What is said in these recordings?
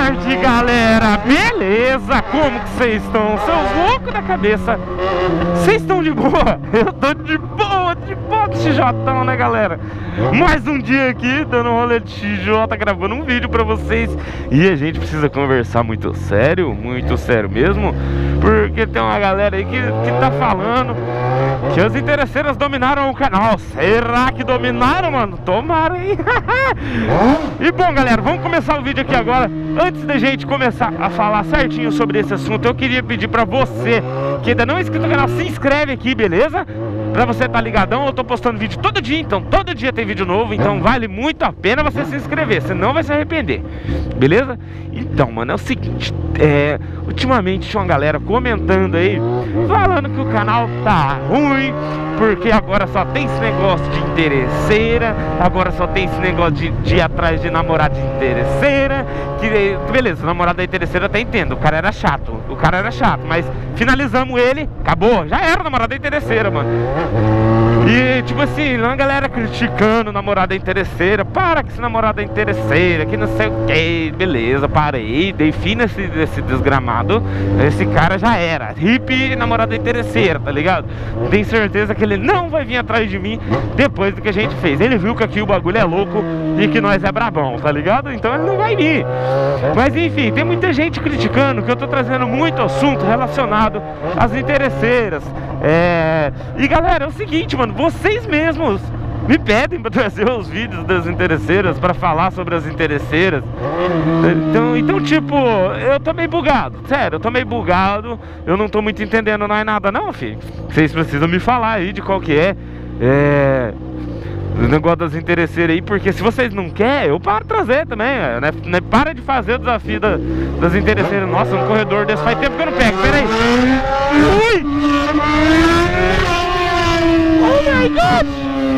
tarde, galera! Beleza? Como que vocês estão? Seus loucos da cabeça! Vocês estão de boa? Eu tô de boa de XJ, né, galera? Mais um dia aqui, dando um rolê de XJ, gravando um vídeo pra vocês. E a gente precisa conversar muito sério mesmo, porque tem uma galera aí que tá falando que as interesseiras dominaram o canal. Será que dominaram, mano? Tomara, hein? E bom, galera, vamos começar o vídeo aqui agora. Antes da gente começar a falar certinho sobre esse assunto, eu queria pedir pra você que ainda não é inscrito no canal, se inscreve aqui, beleza? Pra você tá ligadão, eu tô postando vídeo todo dia, então todo dia tem vídeo novo, então vale muito a pena você se inscrever, você não vai se arrepender, beleza? Então, mano, é o seguinte, ultimamente tinha uma galera comentando aí, falando que o canal tá ruim, porque agora só tem esse negócio de interesseira, agora só tem esse negócio de ir atrás de namorada de interesseira, que beleza, namorada da interesseira eu até entendo, o cara era chato, mas finalizamos ele, acabou, já era namorada da interesseira, mano. E tipo assim, uma galera criticando namorada interesseira, para que esse namorada interesseira, que não sei o que, beleza, parei, dei fim nesse desgramado, esse cara já era, hippie namorada interesseira, tá ligado? Tenho certeza que ele não vai vir atrás de mim depois do que a gente fez, ele viu que aqui o bagulho é louco e que nós é brabão, tá ligado? Então ele não vai vir. Mas enfim, tem muita gente criticando que eu tô trazendo muito assunto relacionado às interesseiras. E galera, é o seguinte, mano, vocês mesmos me pedem pra trazer os vídeos das interesseiras, pra falar sobre as interesseiras. Então tipo, eu tô meio bugado, sério, eu tô meio bugado. Eu não tô muito entendendo nada não, filho. Vocês precisam me falar aí de qual que é o negócio das interesseiras aí, porque se vocês não querem, eu paro de trazer também, né? Para de fazer o desafio das interesseiras. Nossa, um corredor desse faz tempo que eu não pego, peraí. Ui! Oh my God!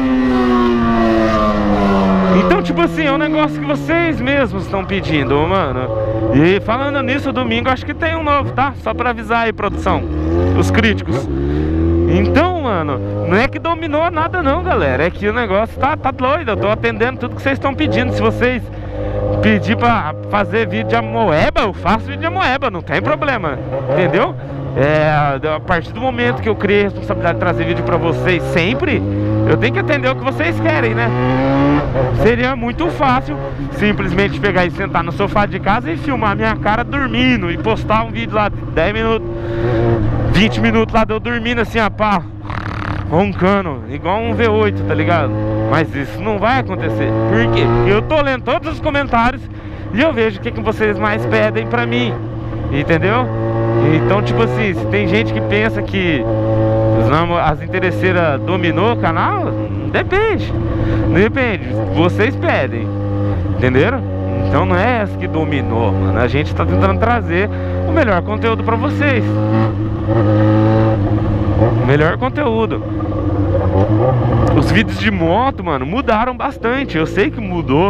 Então, tipo assim, é um negócio que vocês mesmos estão pedindo, mano. E falando nisso, domingo acho que tem um novo, tá? Só pra avisar aí, produção, os críticos. Então, mano, não é que dominou nada não, galera. É que o negócio tá doido. Eu tô atendendo tudo que vocês estão pedindo. Se vocês pedir pra fazer vídeo de amoeba, eu faço vídeo de amoeba, não tem problema, entendeu? A partir do momento que eu criei a responsabilidade de trazer vídeo pra vocês sempre, eu tenho que atender o que vocês querem, né? Seria muito fácil simplesmente pegar e sentar no sofá de casa e filmar minha cara dormindo e postar um vídeo lá de 10 minutos, 20 minutos lá de eu dormindo assim, pá, roncando, igual um V8, tá ligado? Mas isso não vai acontecer. Por quê? Eu tô lendo todos os comentários e eu vejo o que vocês mais pedem pra mim, entendeu? Então, tipo assim, se tem gente que pensa que as interesseiras dominou o canal, depende, vocês pedem, entenderam? Então não é essa que dominou, mano. A gente tá tentando trazer o melhor conteúdo pra vocês, o melhor conteúdo. Os vídeos de moto, mano, mudaram bastante. Eu sei que mudou.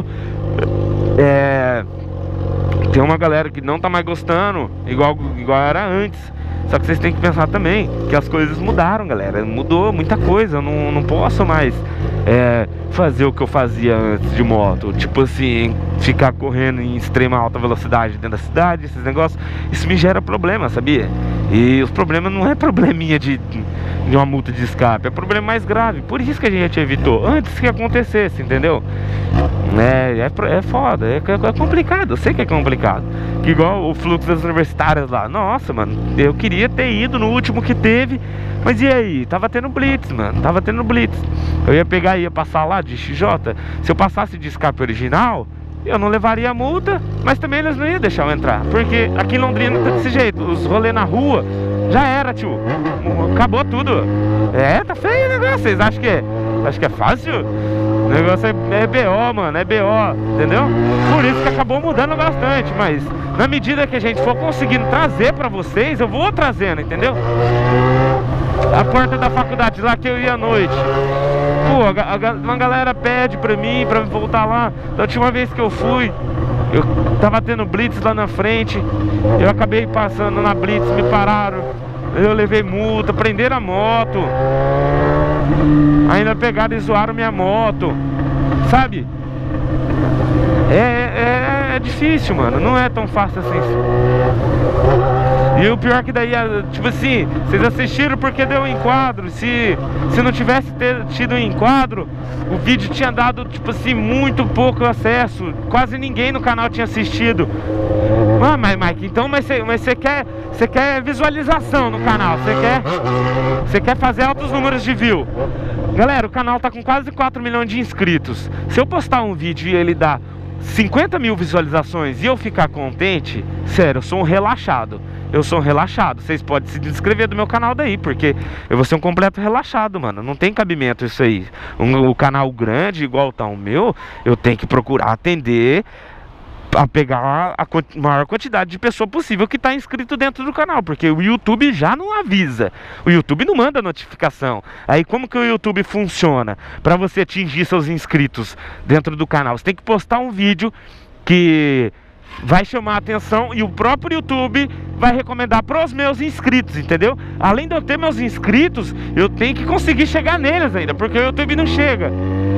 Tem uma galera que não tá mais gostando igual era antes. Só que vocês têm que pensar também que as coisas mudaram, galera. Mudou muita coisa. Eu não posso mais fazer o que eu fazia antes de moto. Tipo assim, ficar correndo em extrema alta velocidade dentro da cidade, esses negócios. Isso me gera problema, sabia? E os problemas não é probleminha de uma multa de escape, é problema mais grave. Por isso que a gente evitou antes que acontecesse, entendeu? É foda, é complicado, eu sei que é complicado. Que igual o fluxo das universitárias lá. Nossa, mano, eu queria ter ido no último que teve. Mas e aí? Tava tendo blitz, mano, tava tendo blitz. Eu ia pegar e ia passar lá de XJ. Se eu passasse de escape original, eu não levaria a multa, mas também eles não iam deixar eu entrar. Porque aqui em Londrina tá desse jeito, os rolês na rua, já era, tio. Acabou tudo. Tá feio o negócio, vocês acham que é fácil? O negócio é BO, mano, é BO, entendeu? Por isso que acabou mudando bastante, mas na medida que a gente for conseguindo trazer pra vocês, eu vou trazendo, entendeu? A porta da faculdade lá que eu ia à noite, pô, uma galera pede pra mim voltar lá. Da última vez que eu fui, eu tava tendo blitz lá na frente, eu acabei passando na blitz, me pararam, eu levei multa, prenderam a moto, ainda pegaram e zoaram minha moto, sabe? é difícil, mano. Não é tão fácil assim. E o pior que daí, tipo assim, vocês assistiram porque deu enquadro. Se não tivesse tido enquadro, o vídeo tinha dado, tipo assim, muito pouco acesso. Quase ninguém no canal tinha assistido. Ah, mas Mike, então, mas você quer visualização no canal. Você quer fazer altos números de view. Galera, o canal tá com quase 4 milhões de inscritos. Se eu postar um vídeo e ele dá 50 mil visualizações e eu ficar contente, sério, eu sou um relaxado. Eu sou um relaxado. Vocês podem se inscrever do meu canal daí, porque eu vou ser um completo relaxado, mano. Não tem cabimento isso aí. O canal grande, igual tá o meu, eu tenho que procurar atender a pegar a maior quantidade de pessoa possível que tá inscrito dentro do canal, porque o YouTube já não avisa. O YouTube não manda notificação. Aí como que o YouTube funciona? Para você atingir seus inscritos dentro do canal, você tem que postar um vídeo que vai chamar a atenção e o próprio YouTube vai recomendar para os meus inscritos, entendeu? Além de eu ter meus inscritos, eu tenho que conseguir chegar neles ainda, porque o YouTube não chega.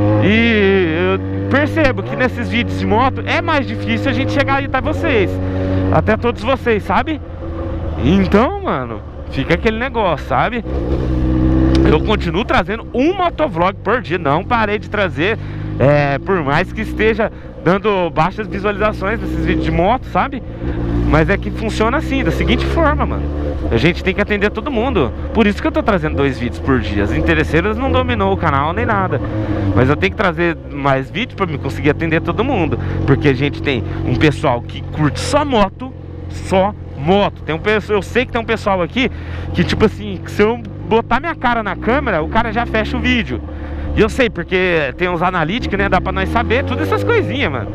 E eu percebo que nesses vídeos de moto é mais difícil a gente chegar aí até vocês, até todos vocês, sabe? Então, mano, fica aquele negócio, sabe? Eu continuo trazendo um motovlog por dia, não parei de trazer, por mais que esteja dando baixas visualizações nesses vídeos de moto, sabe? Mas é que funciona assim, da seguinte forma, mano. A gente tem que atender todo mundo. Por isso que eu tô trazendo 2 vídeos por dia. As interesseiras não dominou o canal nem nada. Mas eu tenho que trazer mais vídeos pra me conseguir atender todo mundo. Porque a gente tem um pessoal que curte só moto. Só moto. Eu sei que tem um pessoal aqui que, tipo assim, se eu botar minha cara na câmera, o cara já fecha o vídeo. E eu sei, porque tem uns analíticos, né? Dá pra nós saber todas essas coisinhas, mano.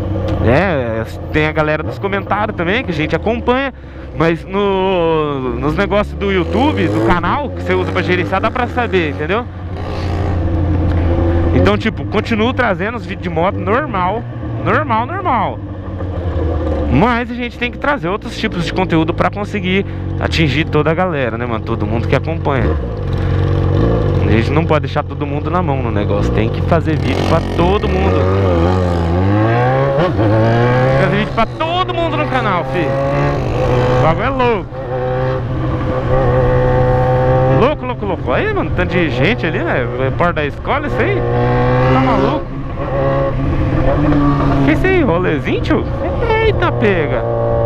Tem a galera dos comentários também, que a gente acompanha. Mas nos negócios do YouTube, do canal, que você usa pra gerenciar, dá pra saber, entendeu? Então, tipo, continuo trazendo os vídeos de moto normal. Mas a gente tem que trazer outros tipos de conteúdo pra conseguir atingir toda a galera, né, mano? Todo mundo que acompanha. A gente não pode deixar todo mundo na mão no negócio. Tem que fazer vídeo pra todo mundo. Fazer vídeo pra todo mundo no canal, filho. O bagulho é louco. Louco. Aí, mano, tanto de gente ali, né? Porta da escola, isso aí. Tá maluco? Que isso aí? Rolezinho, tio? Eita, pega.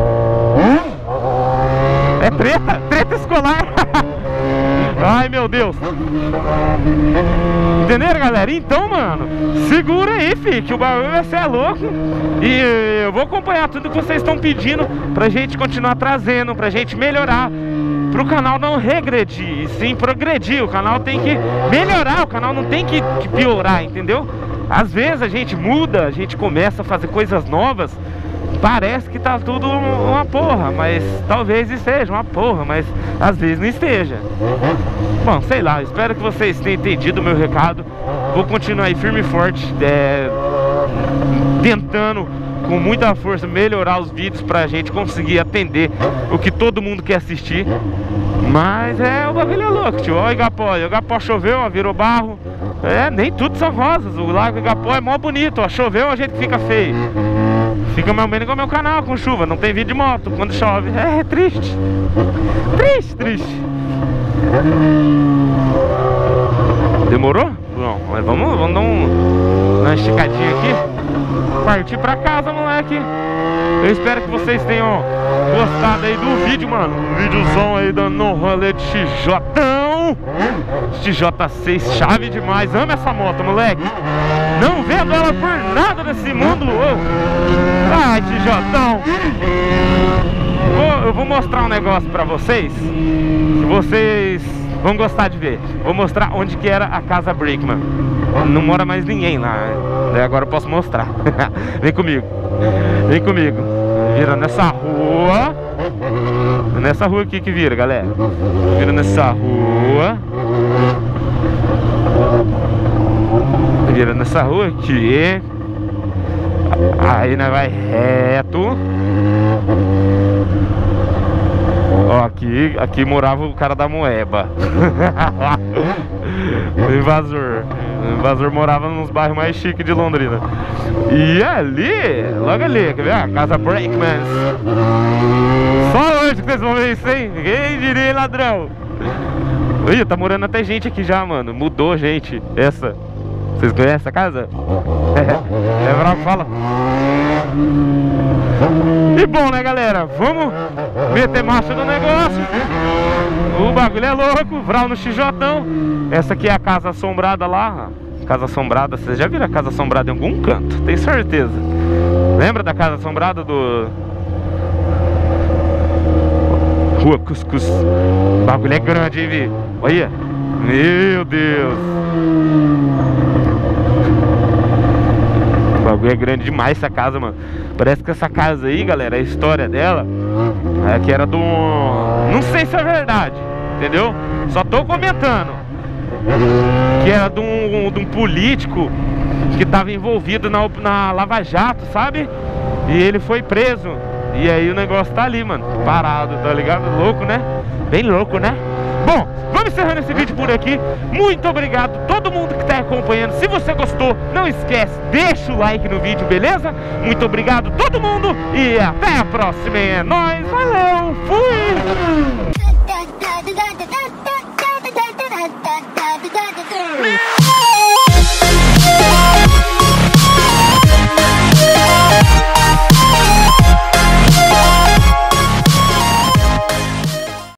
É treta? Treta escolar. Ai, meu Deus. Entenderam, galera? Então, mano, segura aí, fi, que o bagulho vai ser louco. E eu vou acompanhar tudo que vocês estão pedindo pra gente continuar trazendo, pra gente melhorar, pro canal não regredir, e sim progredir. O canal tem que melhorar, o canal não tem que piorar, entendeu? Às vezes a gente muda, a gente começa a fazer coisas novas, parece que tá tudo uma porra, mas talvez esteja uma porra, mas às vezes não esteja. Bom, sei lá, espero que vocês tenham entendido o meu recado. Vou continuar aí firme e forte, tentando com muita força melhorar os vídeos pra gente conseguir atender o que todo mundo quer assistir. Mas o bagulho é louco, tio. Ó, o Igapó choveu, ó, virou barro. Nem tudo são rosas. O Lago Igapó é mó bonito, ó. Choveu, a gente fica feio. Fica mais ou menos igual meu canal com chuva. Não tem vídeo de moto quando chove. É triste. Triste. Demorou? Não, mas vamos dar uma esticadinha aqui. Partir pra casa, moleque. Eu espero que vocês tenham gostado aí do vídeo, mano. Vídeozão aí dando um rolê de XJ-tão. XJ6, chave demais. Amo essa moto, moleque. Não vendo ela por nada nesse mundo. Ai, XJ-tão. Eu vou mostrar um negócio pra vocês, que vocês vão gostar de ver. Vou mostrar onde que era a casa Brickman. Não mora mais ninguém lá. Daí agora eu posso mostrar. Vem comigo. Vira nessa rua. Nessa rua aqui que vira, galera. Vira nessa rua. Vira nessa rua aqui. Aí nós vai reto. Ó, aqui morava o cara da moeba. O invasor. O invasor morava nos bairros mais chiques de Londrina. E ali, logo ali, quer ver? A casa Brakeman. Só hoje que vocês vão ver isso, hein? Quem diria, ladrão? Ih, tá morando até gente aqui já, mano. Mudou, gente. Essa. Vocês conhecem essa casa? É bravo, fala. E bom, né, galera? Vamos meter marcha no negócio. O bagulho é louco. Vral no XJão. Essa aqui é a casa assombrada lá. Casa assombrada. Vocês já viram a casa assombrada em algum canto? Tenho certeza. Lembra da casa assombrada do... Rua Cuscuz. O bagulho é grande, hein, Vi? Olha. Meu Deus. O bagulho é grande demais essa casa, mano. Parece que essa casa aí, galera, a história dela é que era do... Não sei se é verdade, entendeu? Só tô comentando. Que era de um político que tava envolvido na Lava Jato, sabe? E ele foi preso. E aí o negócio tá ali, mano, parado, tá ligado? Louco, né? Bem louco, né? Bom, vamos encerrando esse vídeo por aqui. Muito obrigado a todo mundo que tá acompanhando. Se você gostou, não esquece, deixa o like no vídeo, beleza? Muito obrigado a todo mundo e até a próxima. É nóis, valeu, fui!